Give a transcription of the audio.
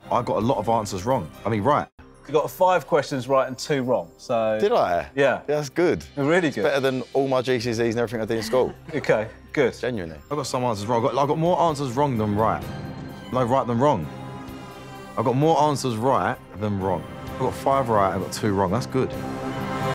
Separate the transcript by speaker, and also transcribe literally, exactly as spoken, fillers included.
Speaker 1: I got a lot of answers wrong. I mean, right.
Speaker 2: You got five questions right and two wrong, so...
Speaker 3: Did I?
Speaker 2: Yeah.
Speaker 3: That's good.
Speaker 2: Really
Speaker 3: It's
Speaker 2: good.
Speaker 3: better than all my G C S Es and everything I did in school.
Speaker 2: OK, good.
Speaker 3: Genuinely.
Speaker 1: I got some answers wrong. I got, I got more answers wrong than right. No, right than wrong. I got more answers right than wrong. I got five right, I got two wrong. That's good.